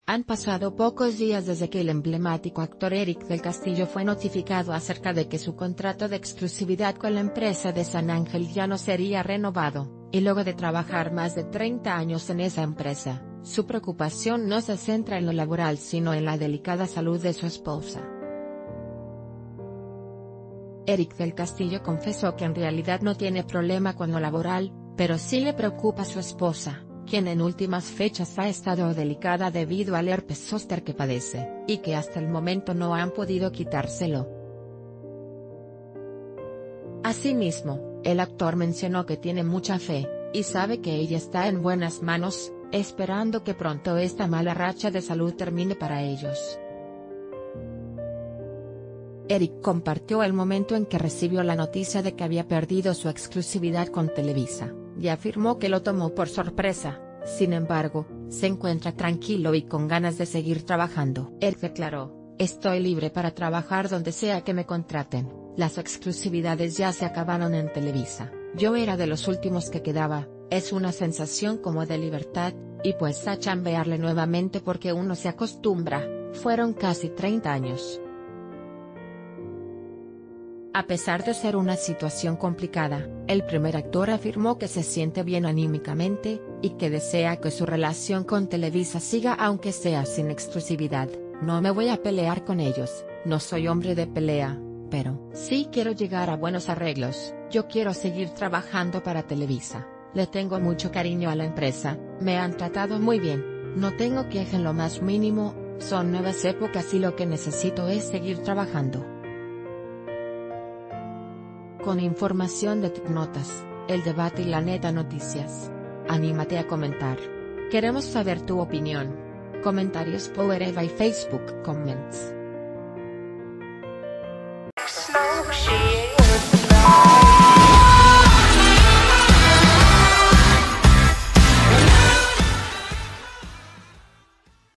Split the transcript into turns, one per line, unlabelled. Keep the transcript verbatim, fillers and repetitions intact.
Han pasado pocos días desde que el emblemático actor Eric del Castillo fue notificado acerca de que su contrato de exclusividad con la empresa de San Ángel ya no sería renovado, y luego de trabajar más de treinta años en esa empresa, su preocupación no se centra en lo laboral sino en la delicada salud de su esposa. Eric del Castillo confesó que en realidad no tiene problema con lo laboral, pero sí le preocupa a su esposa, quien en últimas fechas ha estado delicada debido al herpes zóster que padece, y que hasta el momento no han podido quitárselo. Asimismo, el actor mencionó que tiene mucha fe, y sabe que ella está en buenas manos, esperando que pronto esta mala racha de salud termine para ellos. Eric compartió el momento en que recibió la noticia de que había perdido su exclusividad con Televisa, y afirmó que lo tomó por sorpresa. Sin embargo, se encuentra tranquilo y con ganas de seguir trabajando. Eric declaró: "Estoy libre para trabajar donde sea que me contraten, las exclusividades ya se acabaron en Televisa, yo era de los últimos que quedaba, es una sensación como de libertad, y pues a chambearle nuevamente porque uno se acostumbra, fueron casi treinta años". A pesar de ser una situación complicada, el primer actor afirmó que se siente bien anímicamente, y que desea que su relación con Televisa siga aunque sea sin exclusividad. "No me voy a pelear con ellos, no soy hombre de pelea, pero sí quiero llegar a buenos arreglos, yo quiero seguir trabajando para Televisa, le tengo mucho cariño a la empresa, me han tratado muy bien, no tengo queja en lo más mínimo, son nuevas épocas y lo que necesito es seguir trabajando". Con información de TicNotas, El Debate y La Neta Noticias. Anímate a comentar. Queremos saber tu opinión. Comentarios por Eva y Facebook Comments.